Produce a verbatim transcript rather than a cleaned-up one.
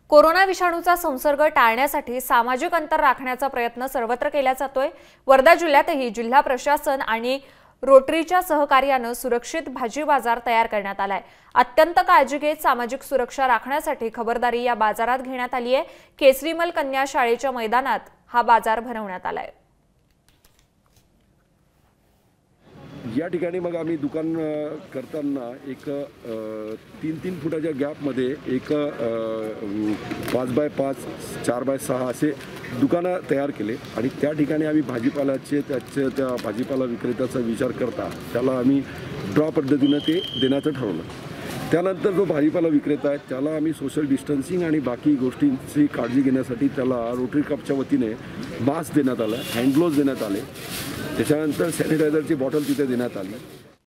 Corona विषाणूचा संसर्ग टाळण्यासाठी सामाजिक अंतर राखण्याचा प्रयत्न सर्वत्र केला जातोय। वर्धा जिल्ह्यातही जिल्हा प्रशासन आणि रोटरीच्या सहकार्याने सुरक्षित भाजी बाजार तयार करण्यात आलाय। अत्यंत काळजी घेत सामाजिक सुरक्षा राखण्यासाठी खबरदारी या बाजारात घेण्यात आली आहे। केसरीमल कन्या शाळेच्या मैदानात हा बाजार भरवण्यात आलाय। या ठिकाणी मग आम्ही दुकान करताना एक तीन तीन फुटाच्या गॅपमध्ये एक पाच बाय पाच चार बाय सहा असे दुकानं तयार केले आणि त्या ठिकाणी आम्ही भाजीपाल्याचे त्याचे त्या भाजीपाला विक्रेत्याचा विचार करता त्याला आम्ही ड्रॉ पद्धतीनं ते देण्याचं ठरवलं। त्यानंतर जो भाजीपाला विक्रेता आहे त्याला आम्ही सोशल डिस्टन्सिंग आणि बाकी गोष्टींची काळजी घेण्यासाठी त्याला रोटरी क्लबच्या वतीने मास्क देण्यात आलं, हँड ग्लोव्ज देण्यात आले, त्याच्यानंतर सॅनिटायझरची बॉटल तिथे देण्यात आली।